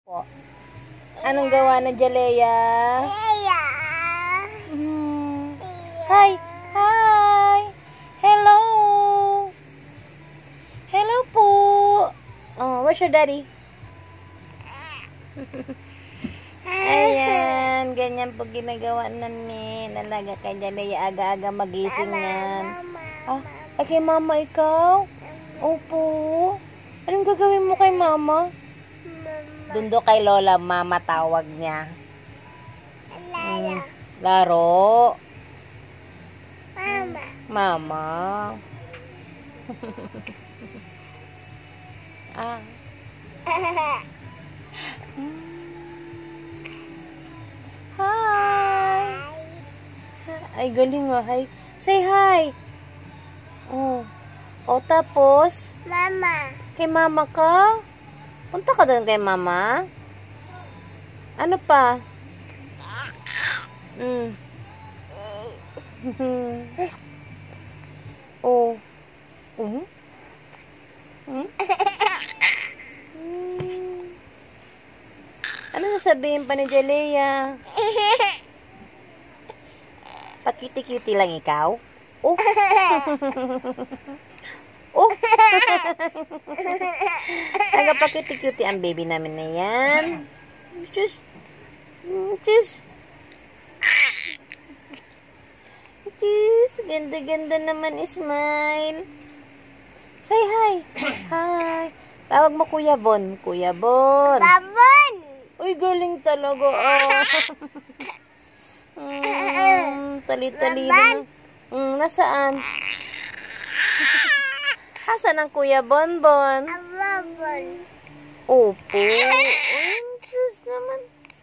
Po. Anong gawa na Jalea? Hi! Hi! Hello! Hello po! Oh, where's your daddy? Ayan, ganyan po ginagawa namin. Alaga kay Jalea, aga-aga magising yan. Ah, ay kay mama ikaw? Opo. Anong gagawin mo kay mama? Dundo kay Lola, mama tawag niya. Laro. Mama. Ah. Hi. Ay, galing nga. Hi. Say hi. Oh. O, tapos? Mama. Kay mama ka? Punta ka doon kay mama? Ano pa? Oh. Ano sasabihin pa ni Jalea? Pakiti-cutie lang ikaw? Oh. Oh. Nagapakiti-cutie ang baby namin na yan. Just. Ganda-ganda naman, smile. Say hi. Hi. Tawag mo Kuya Bon. Kuya Bon. Babon. Uy, galing talaga. Tali-tali na. Nasaan? Asan ang Kuya Bonbon? Babon. Opo. Diyos naman.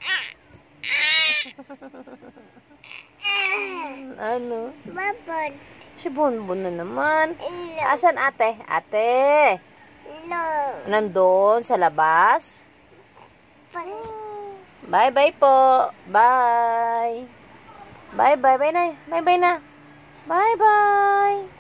Ano? Babon. Si Bonbon na naman. No. Asan ate? Ate. No. Nandun sa labas. Bye-bye po. Bye. Bye-bye. Bye na. Bye-bye na. Bye-bye.